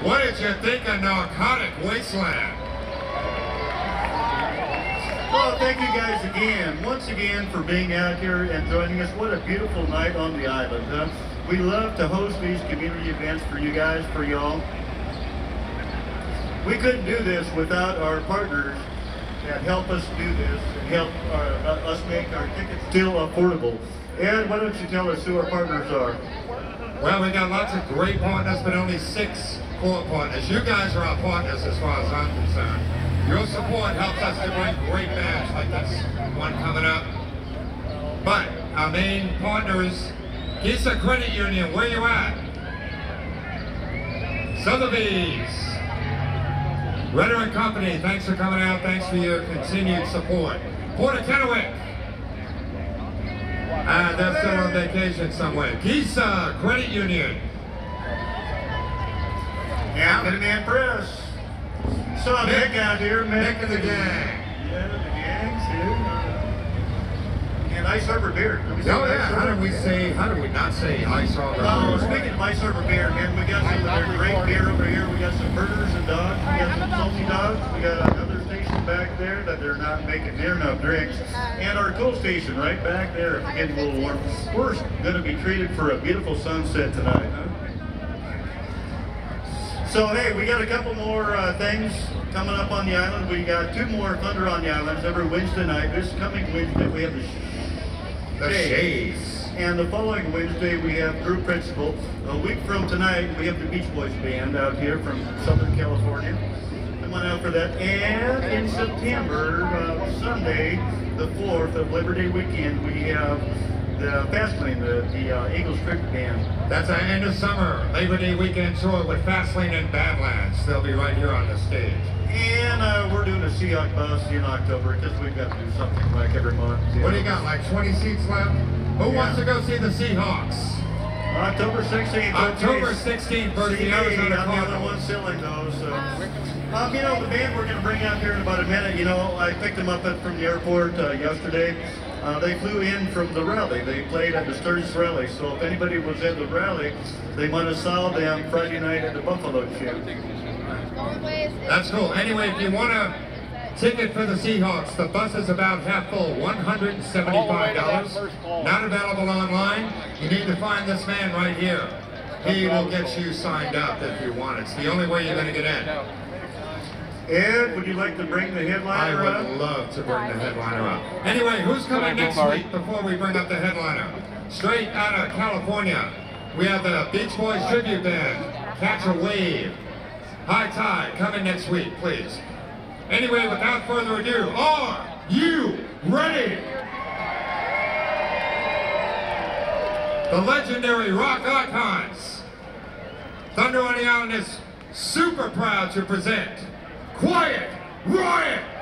What did you think of Narcotic Wasteland? Well, thank you guys once again, for being out here and joining us. What a beautiful night on the island, huh? We love to host these community events for you guys, for y'all. We couldn't do this without our partners that help us do this and help us make our tickets still affordable. Ed, why don't you tell us who our partners are? Well, we got lots of great partners, but only 6 core partners. You guys are our partners as far as I'm concerned. Your support helps us to bring great bands like this one coming up. But our main partners, Geisa Credit Union, where you at? Sotheby's. Ritter and Company, thanks for coming out. Thanks for your continued support. Port of Kennewick. They're still on vacation somewhere. Geisa Credit Union. Yeah, Man Press. Saw Nick out here, Nick and the gang. Yeah, the gang's here. And Ice Harbor Beer. Oh yeah, how did we not say Ice Harbor Beer? Speaking of Ice Harbor Beer, man, we got some of their great beer over here. We got some burgers and dogs. We got some salty dogs. We got another station back there that they're not making near enough drinks. And our cool station right back there, if it's getting a little warm. We're going to be treated for a beautiful sunset tonight, huh? So hey, we got a couple more things coming up on the island. We got 2 more Thunder on the Islands every Wednesday night. This coming Wednesday we have the Shays. And the following Wednesday we have Group Principal. A week from tonight we have the Beach Boys Band out here from Southern California. Come on out for that. And in September, Sunday, the 4th of Labor Day weekend, we have the Fastlane, the Eagle Strip Band. That's our end of summer Labor Day weekend tour with Fastlane and Badlands. They'll be right here on the stage. And we're doing a Seahawk bus in October because we've got to do something like every month. What do you got, like 20 seats left? Who wants to go see the Seahawks? October 16th. October 16th versus the Arizona I'm the other one selling those. So. You know, the band we're going to bring out here in about a minute, you know, I picked them up from the airport yesterday. They flew in from the rally. They played at the Sturgis rally. So if anybody was at the rally, they might have saw them Friday night at the Buffalo show. That's cool. Anyway, if you want a ticket for the Seahawks, the bus is about half full, $175. Not available online. You need to find this man right here. He will get you signed up if you want. It's the only way you're going to get in. Ed, would you like to bring the headliner up? I would love to bring the headliner up. Anyway, who's coming next week before we bring up the headliner? Straight out of California, we have the Beach Boys Tribute Band, Catch a Wave. High Tide, coming next week, please. Anyway, without further ado, are you ready? The legendary rock icons. Thunder on the Island is super proud to present Quiet Riot!